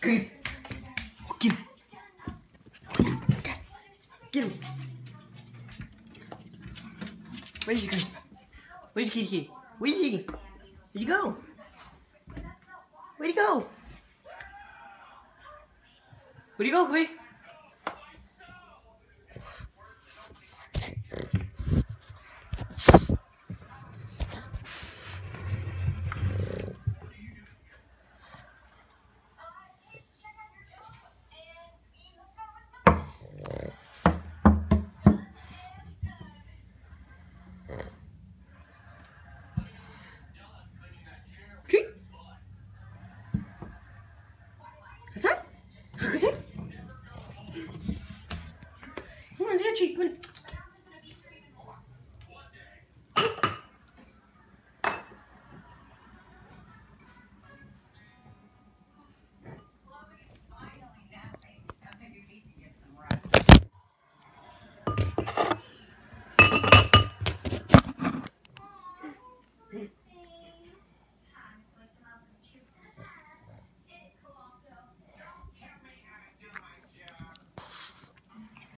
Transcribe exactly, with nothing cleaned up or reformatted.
Get him. Get him. Where's he going? Where's Kitty Kitty? Where is he? Where'd you go? Where'd he go? Where'd he go, Koi?